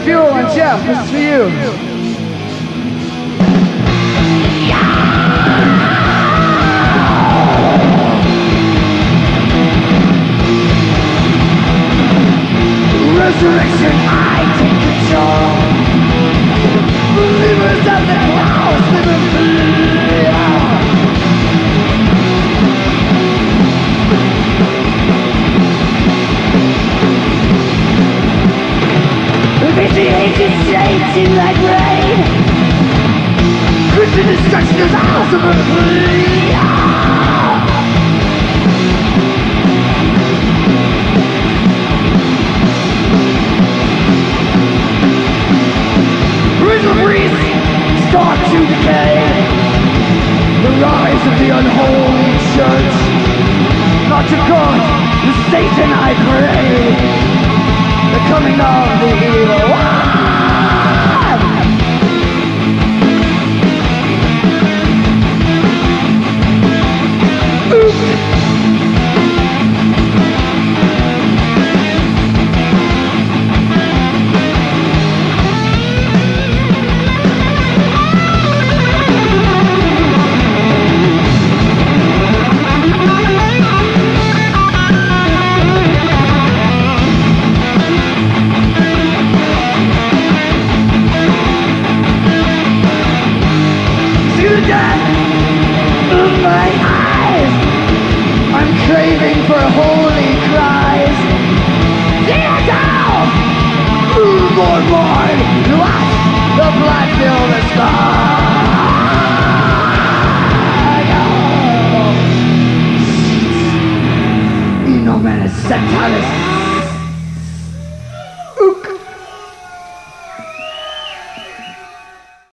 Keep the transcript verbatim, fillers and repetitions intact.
Fuel, and Jeff, this is for you. Resurrection, I take control. Believers of the clouds live in fear. Vitiated shades in like rain. Christian destruction is ultimately. Risen priests start to decay. The rise of the unholy church. Not to God, to Satan I pray. The coming of the